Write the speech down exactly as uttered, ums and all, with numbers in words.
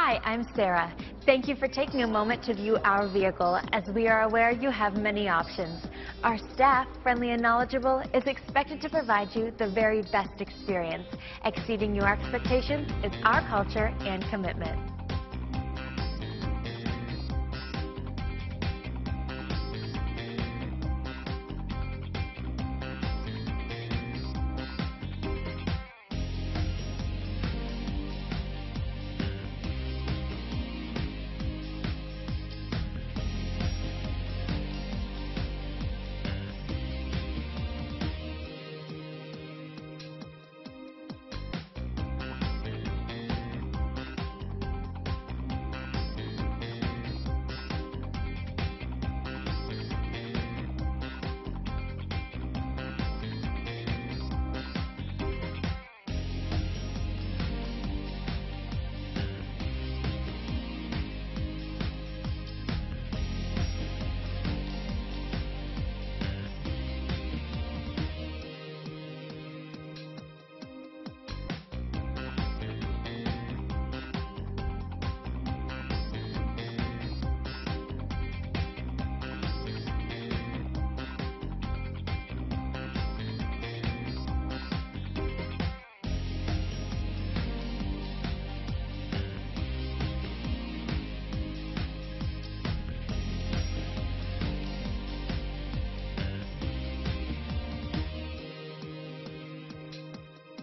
Hi, I'm Sarah. Thank you for taking a moment to view our vehicle, as we are aware you have many options. Our staff, friendly and knowledgeable, is expected to provide you the very best experience. Exceeding your expectations is our culture and commitment.